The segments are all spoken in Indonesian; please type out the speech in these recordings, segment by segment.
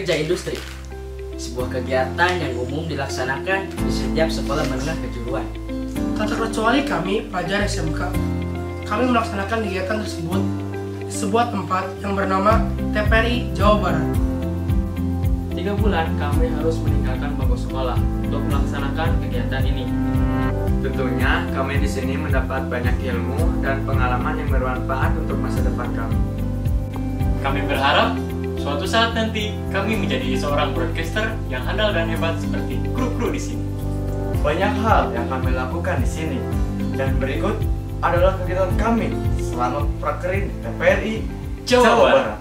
Kerja Industri, sebuah kegiatan yang umum dilaksanakan di setiap sekolah menengah kejuruan. Tak terkecuali kami, pelajar SMK. Kami melaksanakan kegiatan tersebut di sebuah tempat yang bernama TPRI Jawa Barat. 3 bulan kami harus meninggalkan bangku sekolah untuk melaksanakan kegiatan ini. Tentunya kami di sini mendapat banyak ilmu dan pengalaman yang bermanfaat untuk masa depan kami. Kami berharap suatu saat nanti kami menjadi seorang broadcaster yang handal dan hebat seperti kru-kru di sini. Banyak hal yang kami lakukan di sini, dan berikut adalah kegiatan kami selama prakerin TPRI Jawa Barat.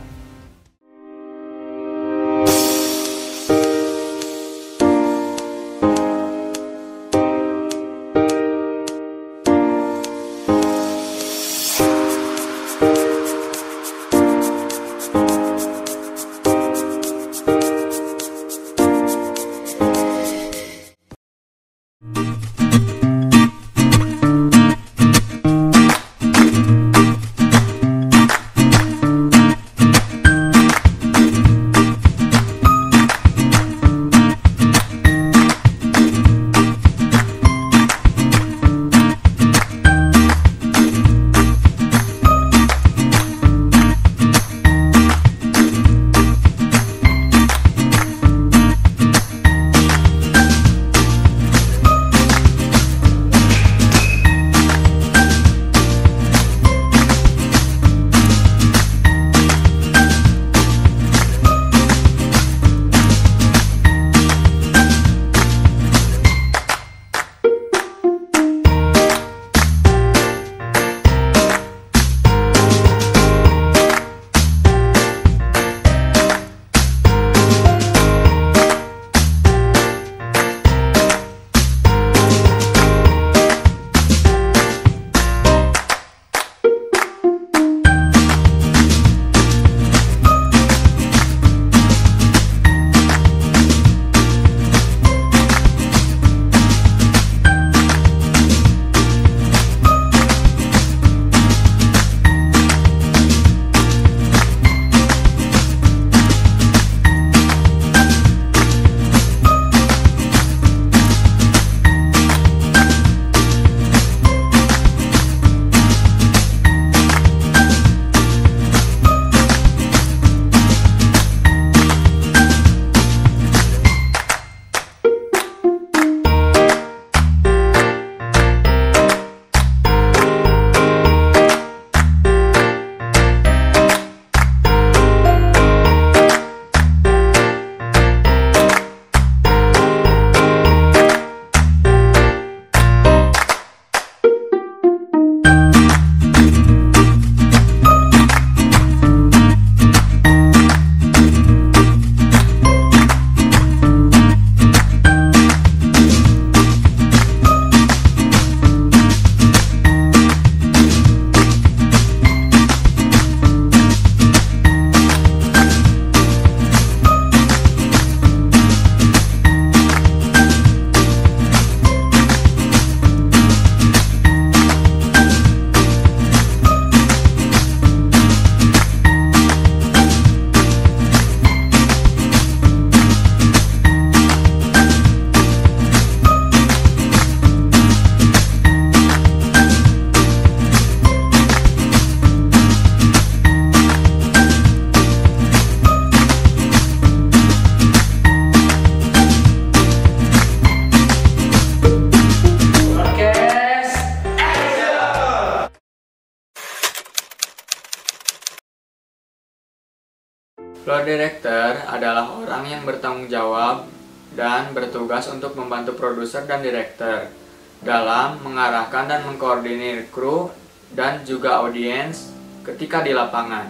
Floor Director adalah orang yang bertanggung jawab dan bertugas untuk membantu produser dan direktur dalam mengarahkan dan mengkoordinir kru dan juga audiens ketika di lapangan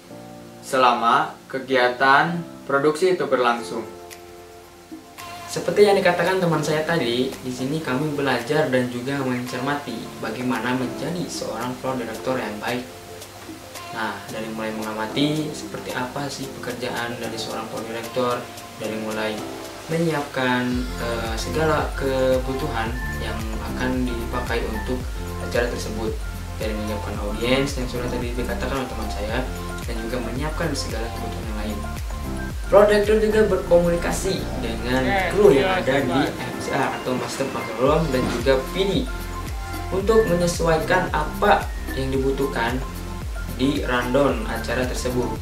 selama kegiatan produksi itu berlangsung. Seperti yang dikatakan teman saya tadi, di sini kami belajar dan juga mencermati bagaimana menjadi seorang floor director yang baik. Nah, dari mulai mengamati seperti apa sih pekerjaan dari seorang floor director, dari mulai menyiapkan segala kebutuhan yang akan dipakai untuk acara tersebut, dari menyiapkan audiens yang sudah tadi dikatakan oleh teman saya, dan juga menyiapkan segala kebutuhan yang lain. Floor director juga berkomunikasi dengan kru yang ada di MCR atau Master Control Room dan juga PD untuk menyesuaikan apa yang dibutuhkan di rundown acara tersebut.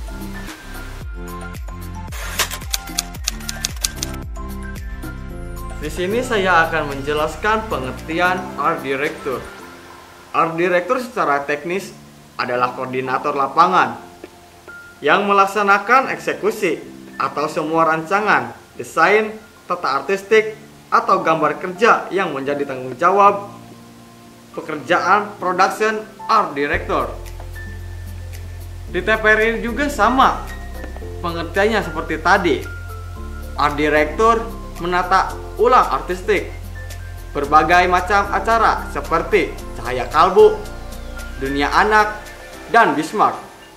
Di sini saya akan menjelaskan pengertian Art Director. Art Director secara teknis adalah koordinator lapangan yang melaksanakan eksekusi atau semua rancangan, desain, tata artistik, atau gambar kerja yang menjadi tanggung jawab pekerjaan production art director. Di TPRI juga sama pengertiannya seperti tadi. Art director menata ulang artistik berbagai macam acara seperti Cahaya Kalbu, Dunia Anak, dan Bismarck.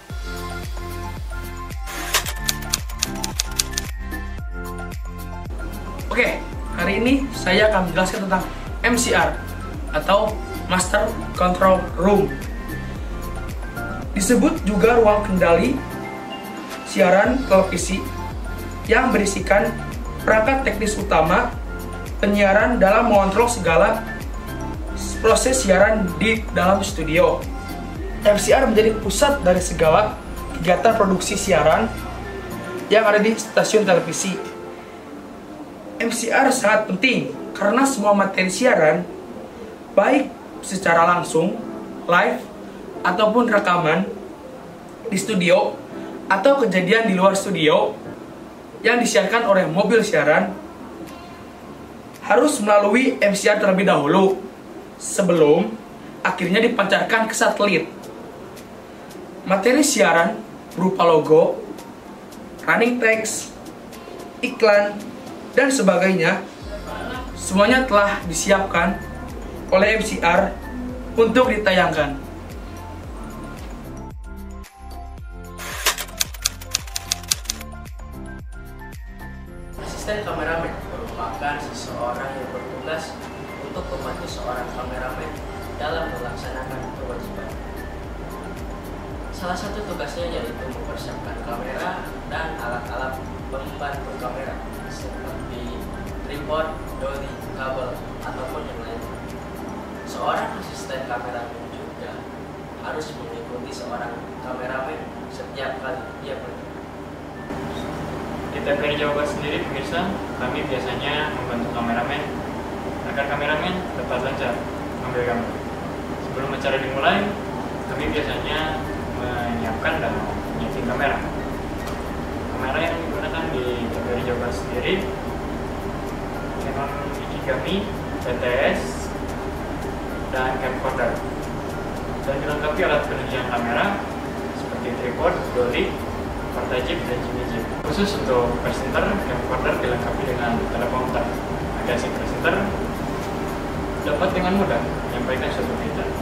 Oke, hari ini saya akan menjelaskan tentang MCR atau Master Control Room. Disebut juga ruang kendali siaran televisi yang berisikan perangkat teknis utama penyiaran dalam mengontrol segala proses siaran di dalam studio. MCR menjadi pusat dari segala kegiatan produksi siaran yang ada di stasiun televisi. MCR sangat penting karena semua materi siaran, baik secara langsung, live, ataupun rekaman di studio atau kejadian di luar studio yang disiarkan oleh mobil siaran, harus melalui MCR terlebih dahulu sebelum akhirnya dipancarkan ke satelit. Materi siaran berupa logo, running text, iklan, dan sebagainya semuanya telah disiapkan oleh MCR untuk ditayangkan. Asisten kameramen merupakan seseorang yang bertugas untuk membantu seorang kameramen dalam melaksanakan kewajiban. Salah satu tugasnya yaitu mempersiapkan kamera dan alat-alat pembantu kamera seperti tripod, dolly, kabel, ataupun yang lain. Seorang asisten kameramen juga harus mengikuti seorang kameramen setiap kali dia pergi. Di TPRI Jawa Barat sendiri, pemirsa, kami biasanya membantu kameramen agar kameramen dapat lancar mengambil gambar. Sebelum acara dimulai, kami biasanya menyiapkan dan menyeting kamera. Kamera yang digunakan di TPRI Jawa Barat sendiri Canon Ikigami, PTS, dan camcorder, dan dilengkapi alat penunjang kamera seperti tripod, dolly, portajip, dan jimmy-jib. Khusus untuk presenter, camcorder dilengkapi dengan teleprompter agar si presenter dapat dengan mudah menyampaikan suatu berita.